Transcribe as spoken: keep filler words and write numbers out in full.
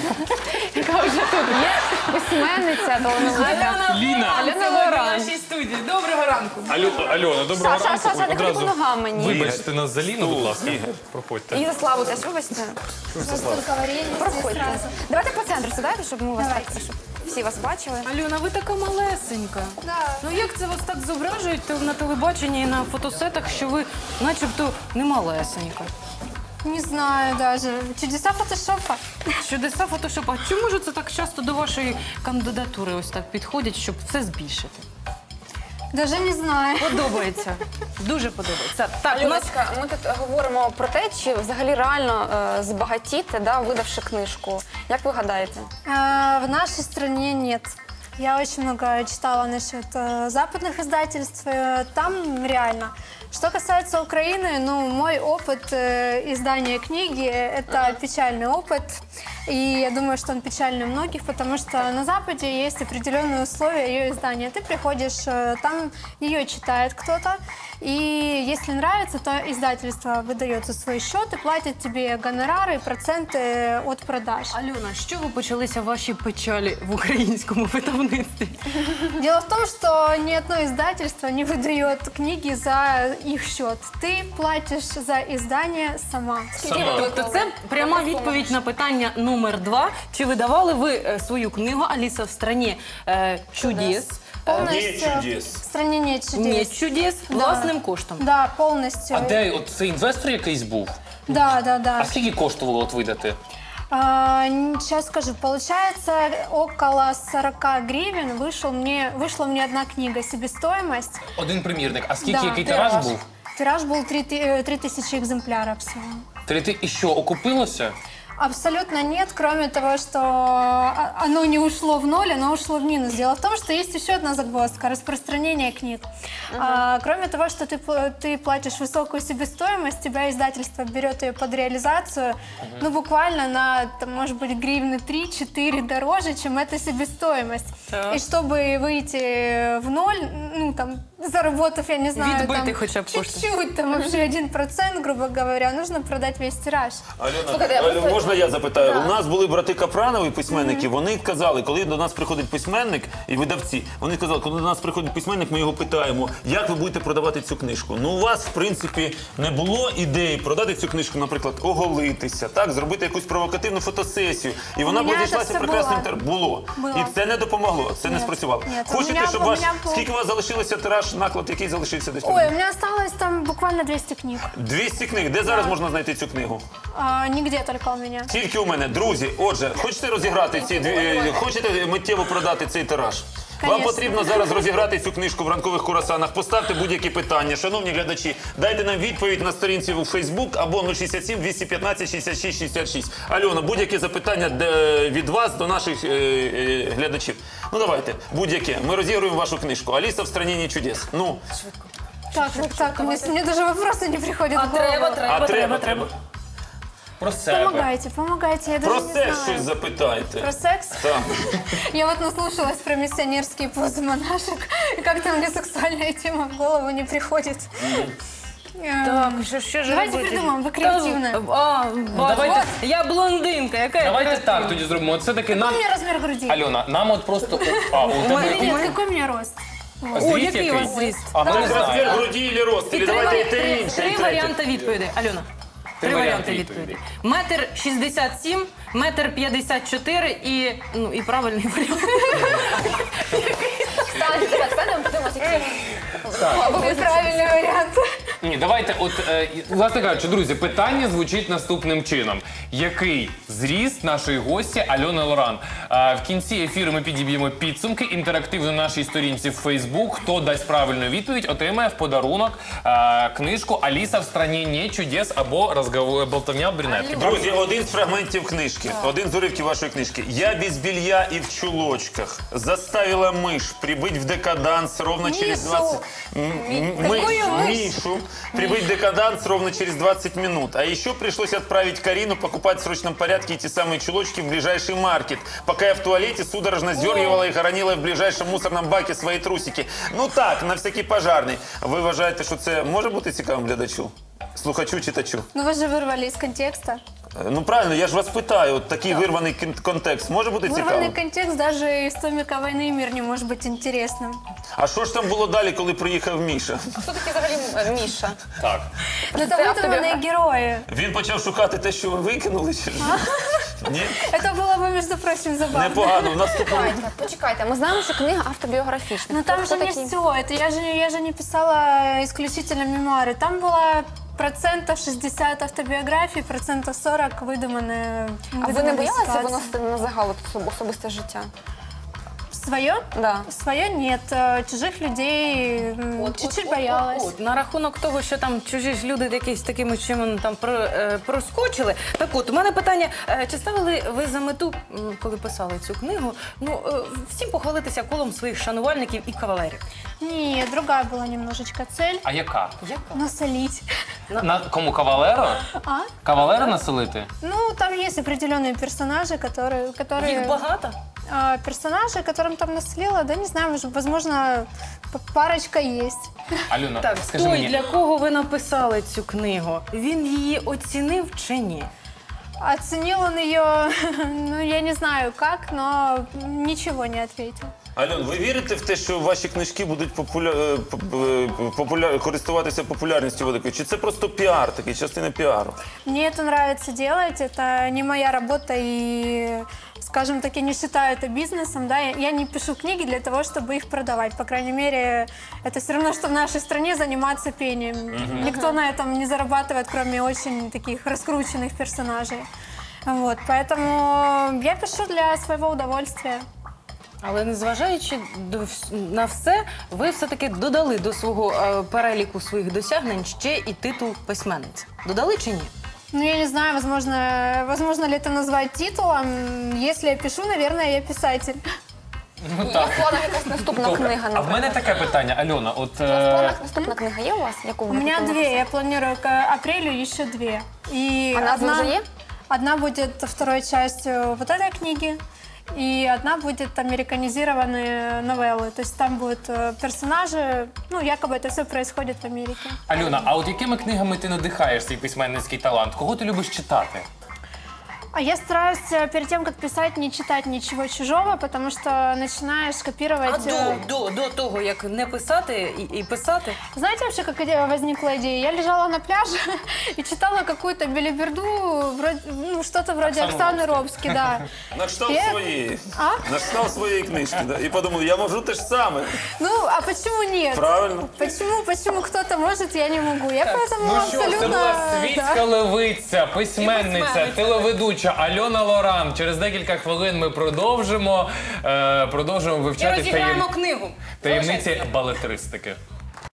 яка вже тут є, письменниця, талановита. Ліна. Альона Лоран. В нашій студії. Доброго ранку. Альона, Альона, доброго Саша, ранку. Саша, не ходи по ногам мені. Вибачте нас за Ліну, будь ласка. Проходьте. І за Славу теж, вибачте. Проходьте. Давайте по центру сідайте, щоб ми вас так, щоб всі вас бачили. Альона, ви така малесенька. Ну як це вас так зображують на телебаченні і на фотосетах, що ви начебто не малесенька? Не знаю даже. Чудеса фотошопа. Чудеса фотошопа. А чому ж це так часто до вашої кандидатури ось так підходять, щоб все збільшити? Даже не знаю. Подобається. Дуже подобається. Так, у нас... Альоночка, ми тут говоримо про те, чи взагалі реально е, збагатіти, да, видавши книжку. Як ви гадаєте? А, в нашей стране нет. Я очень много читала насчет э, западных издательств. Э, там реально. Что касается Украины, ну, мой опыт э, издания книги – это печальный опыт. И я думаю, что он печальный у многих, потому что на Западе есть определенные условия ее издания. Ты приходишь, э, там ее читает кто-то, и если нравится, то издательство выдает за свой счет и платит тебе гонорары и проценты от продаж. Альона, з чого почалися ваші печалі в українському видавництві? Дело в том, что ни одно издательство не выдает книги за их счет. Ты платишь за издание сама. Тобто це пряма відповідь на питання номер два. Чи видавали ви е, свою книгу «Аліса в страні е, чудес»? Полностью. чудес. В стране нет чудес. Ні, чудес власним коштом. Да, полностью. А де от цей інвестор якийсь був? Да, да, да. А скільки коштувало от видати? А, сейчас скажу. Получается, около сорок гривен вышел мне, вышла мне одна книга, себестоимость. Один примірник. А скільки, Да, який тираж був? Тираж был три тысячи экземпляров всего. Три ти... І що, окупилося? Абсолютно нет, кроме того, что оно не ушло в ноль, оно ушло в минус. Дело в том, что есть еще одна загвоздка – распространение книг. Uh-huh. а, кроме того, что ты, ты платишь высокую себестоимость, тебя издательство берет ее под реализацию, uh-huh. ну, буквально на, там, может быть, гривны три-четыре дороже, чем эта себестоимость. Uh-huh. И чтобы выйти в ноль, ну, там, заработав, я не знаю, там, чуть-чуть, там, вообще один процент, грубо говоря, нужно продать весь тираж. Альона, Альона, можна я запитаю? Да. У нас були брати Капранови, письменники, mm-hmm. вони казали, коли до нас приходить письменник і видавці, вони казали, коли до нас приходить письменник, ми його питаємо, як ви будете продавати цю книжку? Ну, у вас, в принципі, не було ідеї продати цю книжку, наприклад, оголитися, так, зробити якусь провокативну фотосесію, і вона б розійшлася прекрасним тираж. Було. було. І це не допомогло, це Нет. не спрацювало. Нет. Хочете, меня, щоб ваш... Был... Скільки у вас залишилося тираж, наклад, який залишився десь? Ой, у мене залишилось там буквально двісті книг. двісті книг? Де да. зараз можна знайти цю книгу? А, нігде, тільки у мене. Тільки у мене. Друзі, отже, хочете розіграти ці дві, хочете миттєво продати цей тираж? Конечно. Вам потрібно зараз розіграти цю книжку в ранкових курасанах. Поставте будь-які питання. Шановні глядачі, дайте нам відповідь на сторінці у Фейсбук або нуль шістдесят сім двісті п'ятнадцять шістдесят шість шістдесят шість. Альона, будь-які запитання від вас до наших е, е, глядачів. Ну давайте, будь-яке. Ми розігруємо вашу книжку. «Аліса в страні чудес». Ну. Так, так, так. Мне, мне даже вопросы не приходят в голову. Треба, треба, а треба, треба. Про себе. Помогайте, помогайте, я даже Про не секс знаю. щось запитайте. Про секс? Так. Я вот наслушалась про миссионерские позы монашек, и как-то мне сексуальная тема в голову не приходит. Так, що, що ж Давайте робити? придумаем, ви креативна. А, давайте- от, я блондинка, яка я Давайте креативна. так тоді зробимо. От все-таки нам... Какой у меня размер груди? Альона, нам от просто... А, у тебе Или який? нет, какой у меня рост? О, Зріст який у вас зріст? А ми не Так, розмір знаємо. груді і рост. І Или три, давайте і варі- те три, інше, і три третє. варіанти відповідей. Альона. Три варіанти варіанти відповідей. відповідей. Метр шістдесят сім, метр п'ятдесят чотири і, ну, і правильний варіант. Станьте, так, станемо, подивимося. Або правильный вариант. Ні, давайте, от, е, власне кажучи, друзі, питання звучить наступним чином. Який зріст нашої гості Альони Лоран? Е, в кінці ефіру ми підіб'ємо підсумки інтерактивно на нашій сторінці в Фейсбук. Хто дасть правильну відповідь, отримає в подарунок е, книжку «Аліса в страні не чудес» або «Розговор болтовня брюнетки». Друзі, один з фрагментів книжки, один з уривків вашої книжки. «Я без белья и в чулочках заставила мышь прибыть в декаданс ровно через двадцать... Мы... Мишу прибыть в декаданс ровно через двадцать минут. А еще пришлось отправить Карину покупать в срочном порядке эти самые чулочки в ближайший маркет, пока я в туалете судорожно сдергивала и хоронила в ближайшем мусорном баке свои трусики. Ну так, на всякий пожарний. Ви вважаєте, що це може бути цікавим глядачу? Слухачу, читачу? Ну вы же вырвали из контекста. Ну правильно, я ж вас питаю, от такий вирваний кон- контекст може бути цікавим? Вырванный контекст, даже историка «Войны и мир» не может быть интересным. А що ж там було далі, коли приїхав Міша? Хто такий взагалі е, Міша? Так. Но там выдуманные герои. Він почав шукати те, що ви викинули? Чи? Ні? Это было бы, между прочим, забавно. Непогано. В наступному... Почекайте, почекайте. Ми знаємо, що книга автобіографічна. Но там Хто же не такий? все. Это я же, я же не писала исключительно мемуары. Там было процентов шестьдесят автобиографий, процентов сорок выдуманные. А ви не боялися виносити на загал особ- особисте життя? Свое? Да. Свое нет. Э, Чужих людей м, чуть-чуть боялась. От, на рахунок того, що там чужі ж люди якісь такими чином там про, е, проскочили. Так от, у мене питання, е, чи ставили ви за мету, м, коли писали цю книгу, ну, е, всім похвалитися колом своїх шанувальників і кавалерів? Нет, другая была немножечко цель. А яка? Насолить. На кому кавалеро? А? Кавалеро населити? Ну, там есть определенные персонажи, которые... которые Їх багато? а, персонажи, которым там наслила, да, не знаю, может, возможно, п- парочка есть. Альона, Так, скажи той, мені. для кого ви написали цю книгу, він її оцінив чи ні? Оценил он ее, ну, я не знаю как, но ничего не ответил. Альон, ви вірите в те, що ваші книжки будуть популя... е, поп- е, популя... користуватися популярністю великою? Чи це просто піар, такий, частина піару? Мне это нравится делать, это не моя работа, и, скажем так, я не считаю это бизнесом, да, я я не пишу книги для того, чтобы их продавать, по крайней мере, это все равно, что в нашей стране заниматься пением. Никто на этом не зарабатывает, кроме очень таких раскрученных персонажей. Вот, поэтому я пишу для своего удовольствия. Але незважаючи до вс- на все, ви все-таки додали до свого е, переліку своїх досягнень ще і титул письменниці. Додали чи ні? Ну, я не знаю, возможно, возможно ли это назвать титулом. Если я пишу, наверное, я писатель. Ну, Є в планах якась наступна Добре. книга, А в наприклад? мене таке питання, Альона. От У вас в е, планах наступна книга є у вас? Яку У ви меня хотіли две, написати? я планирую к апрелю еще две. И А назва одна, уже есть? одна будет второй частью вот этой книги, и одна будет американизированные новеллы. То есть там будут э, персонажи, ну, якобы это все происходит в Америке. Альона, а от якими книгами ти надихаєш свій письменницький талант? Кого ти любиш читати? А я стараюсь э, перед тем, как писать, не читать ничего чужого, потому что начинаешь копировать... А до, э, до, до того, як не писати і, і писати, Знаете вообще, как идея возникла идея? Я лежала на пляже и читала какую-то белиберду, вроде, ну, что-то вроде Оксану Оксаны Робски, да. Начитав Я- своєї. А? Начитав своєї книжки, да, і подумав, я можу те ж саме. Ну, а почему нет? Правильно. Почему, почему кто-то может, я не могу? Я поэтому Ну що, абсолютно... це була да. світська левиця, письменниця, телеведуча Альона Лоран. Через декілька хвилин ми продовжимо, е, продовжимо і вивчати розіграємо таєм- книгу. таємниці балетристики.